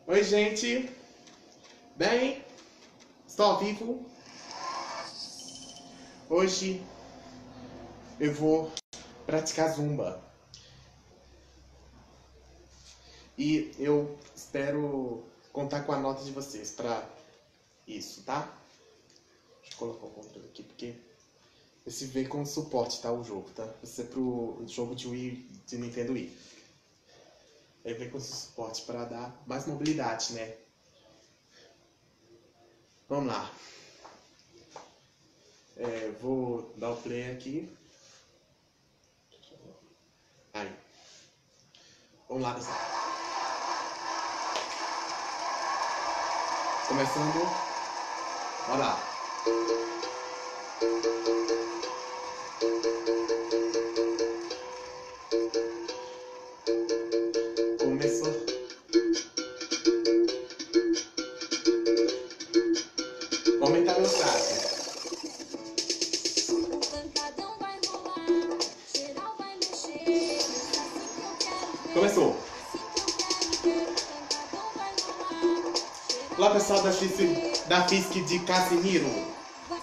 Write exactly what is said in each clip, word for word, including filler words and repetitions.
Oi, gente. Bem, estou ao vivo. Hoje eu vou praticar zumba. E eu espero contar com a nota de vocês para isso, tá? Deixa eu colocar o controle aqui, porque esse veio com suporte, tá? O jogo, tá? Esse é pro jogo de Wii, de Nintendo Wii. Ele vem com suporte para dar mais mobilidade, né? Vamos lá. É, vou dar o play aqui. Aí. Vamos lá. Começando. Olha lá. Começou. Vou aumentar meu traço. Começou. Olá, pessoal da Fisk, da Fisk de Casimiro.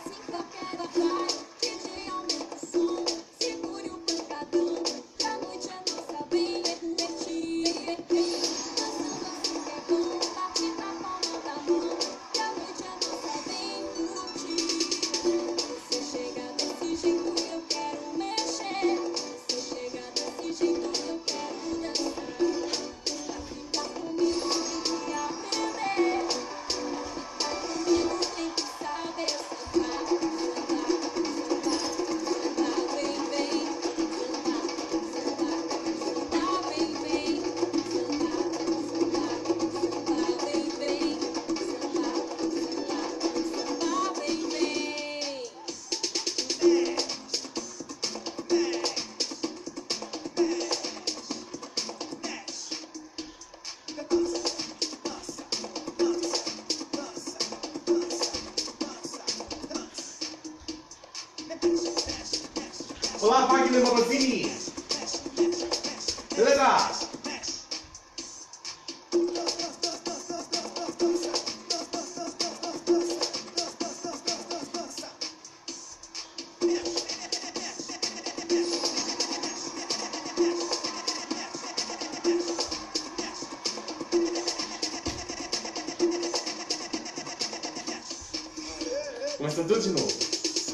Olá, Wagner Morosini! Beleza? Começando tudo de novo.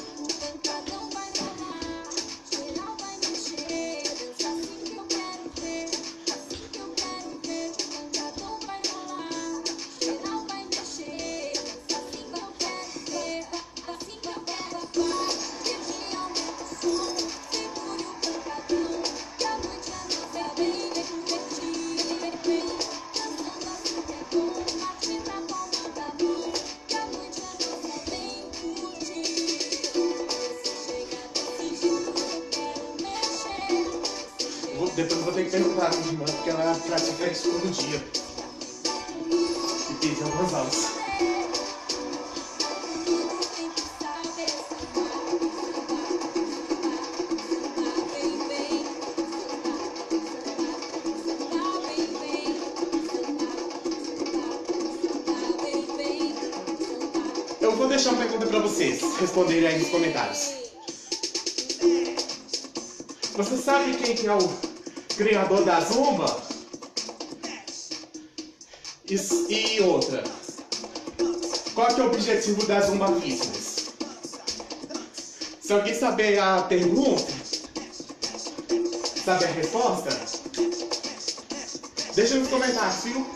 Depois eu vou ter que perguntar a minha irmã, porque ela pratica isso todo dia. E fez algumas aulas. Eu vou deixar uma pergunta para vocês responderem aí nos comentários. Você sabe quem que é o criador da Zumba? E, e outra, qual que é o objetivo da Zumba Fitness? Se alguém saber a pergunta, sabe a resposta, deixa nos comentários, viu?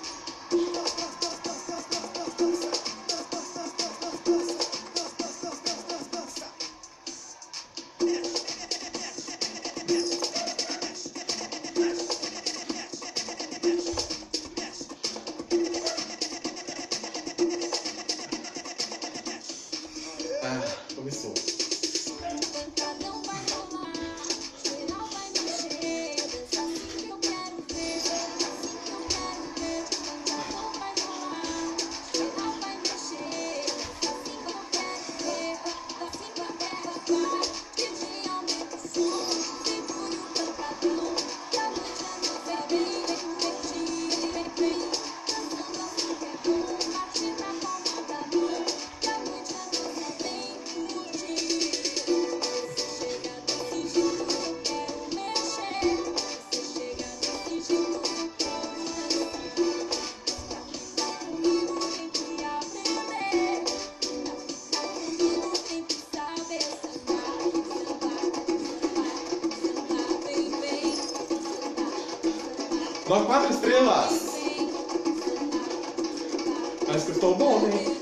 Começou. Nós quatro estrelas. Parece que eu estou bom, né?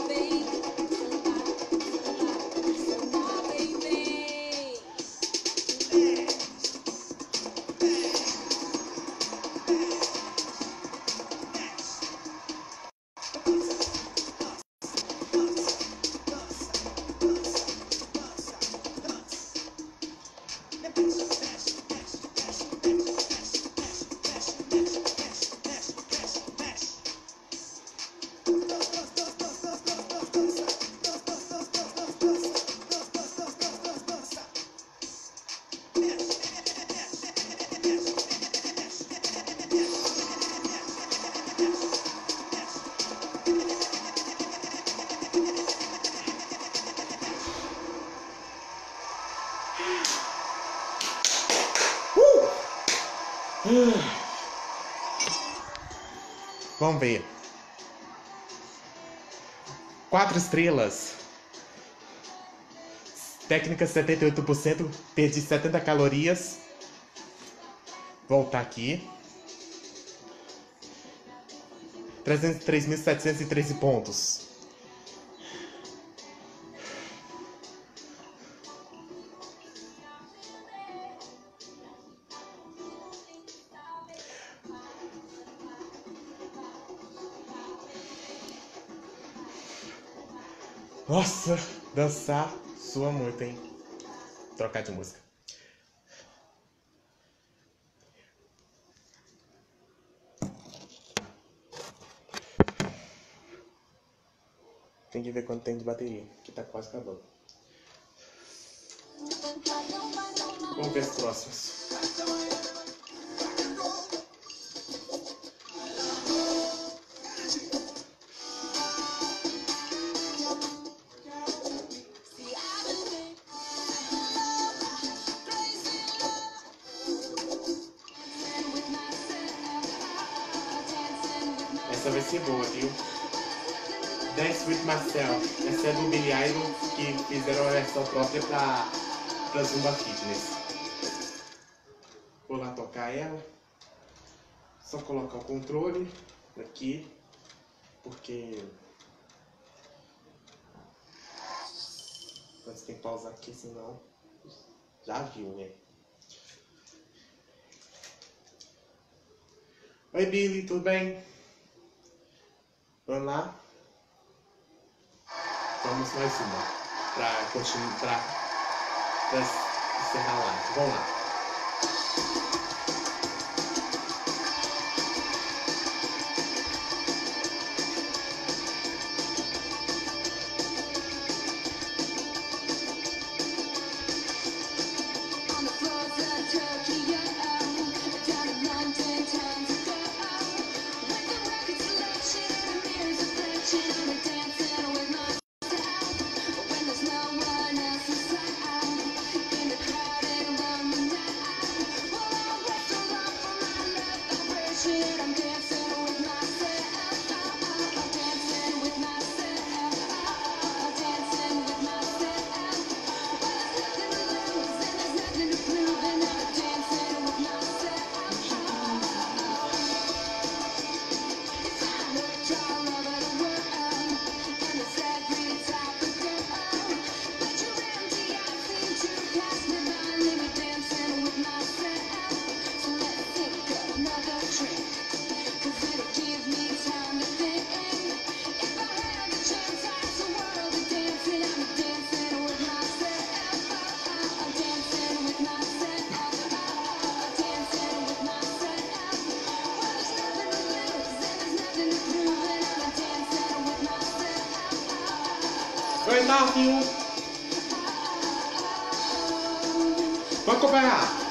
Vamos ver. Quatro estrelas. Técnica setenta e oito por cento. Perdi setenta calorias. Voltar aqui. trezentos e três mil setecentos e treze pontos. Nossa, dançar sua muito, hein? Trocar de música. Tem que ver quanto tem de bateria, que tá quase acabando. Vamos ver os próximos. Essa vai ser boa, viu? Dance with Myself. Essa é do Billy Idol, que fizeram uma versão própria pra, pra Zumba Fitness. Vou lá tocar ela. Só colocar o controle aqui, porque antes tem que pausar aqui, senão já viu, né? Oi, Billy, tudo bem? Vamos lá? Vamos mais uma para continuar, para encerrar a live. Vamos lá. Oi, Marquinho. Vamos acompanhar.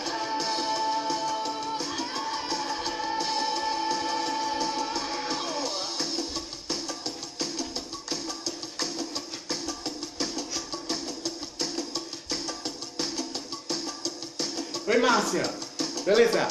Oi, Márcia. Beleza?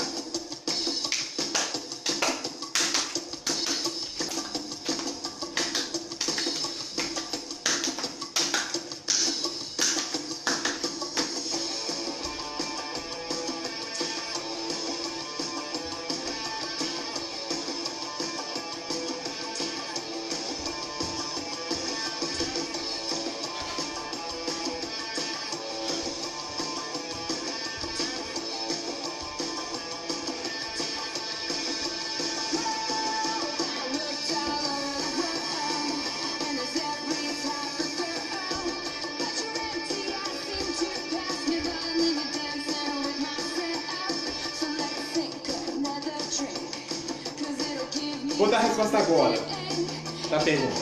Vou dar a resposta agora da pergunta.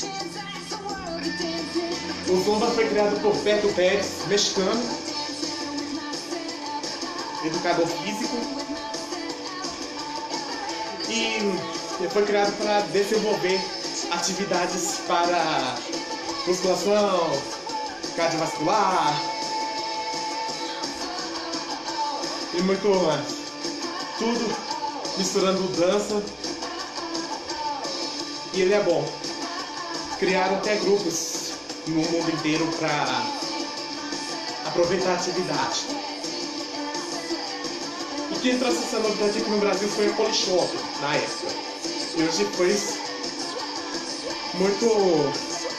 O Zumba foi criado por Beto Pérez, mexicano, educador físico, e foi criado para desenvolver atividades para musculação, cardiovascular e muito mais. Tudo misturando dança, e ele é bom. Criaram até grupos no mundo inteiro para aproveitar a atividade. E quem trouxe essa novidade aqui no Brasil foi o Polishop, na época. E hoje foi muito...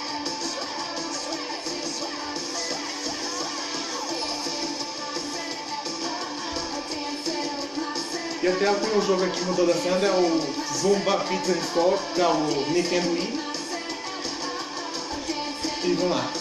E até tem um jogo aqui que mudou da senda, é o Zumba Pizza Store, que é o Nintendo Wii. E vamos lá.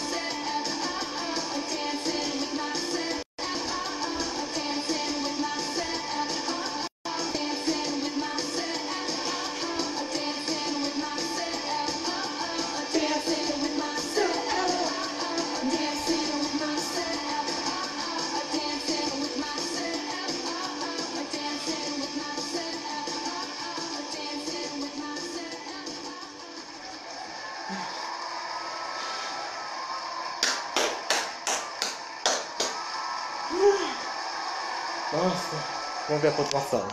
Nossa, vamos ver a pontuação.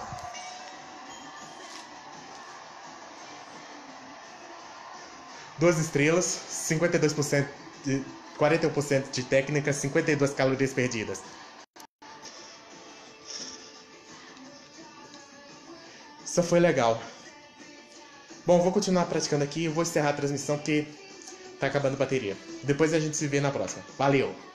Duas estrelas, cinquenta e dois por cento de, quarenta e um por cento de técnica, cinquenta e duas calorias perdidas. Isso foi legal. Bom, vou continuar praticando aqui e vou encerrar a transmissão porque tá acabando a bateria. Depois a gente se vê na próxima. Valeu!